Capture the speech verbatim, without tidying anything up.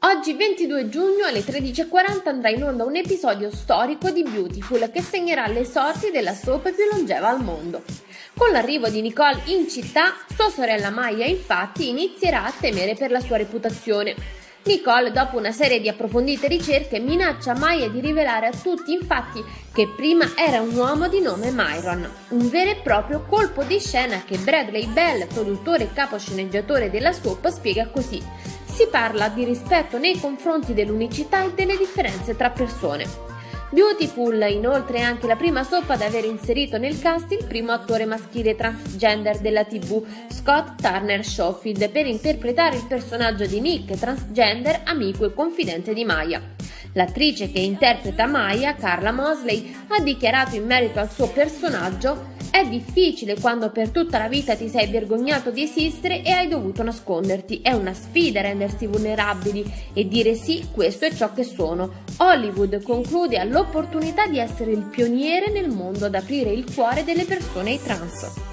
Oggi ventidue giugno alle tredici e quaranta andrà in onda un episodio storico di Beautiful che segnerà le sorti della soap più longeva al mondo. Con l'arrivo di Nicole in città, sua sorella Maya infatti inizierà a temere per la sua reputazione. Nicole, dopo una serie di approfondite ricerche, minaccia Maya di rivelare a tutti infatti che prima era un uomo di nome Myron, un vero e proprio colpo di scena che Bradley Bell, produttore e caposceneggiatore della soap, spiega così: si parla di rispetto nei confronti dell'unicità e delle differenze tra persone. Beautiful, inoltre, è anche la prima soap ad aver inserito nel cast il primo attore maschile transgender della tivù, Scott Turner Schofield, per interpretare il personaggio di Nick, transgender, amico e confidente di Maya. L'attrice che interpreta Maya, Carla Mosley, ha dichiarato in merito al suo personaggio: è difficile quando per tutta la vita ti sei vergognato di esistere e hai dovuto nasconderti. È una sfida rendersi vulnerabili e dire sì, questo è ciò che sono. Hollywood, conclude, ha l'opportunità di essere il pioniere nel mondo ad aprire il cuore delle persone ai trans.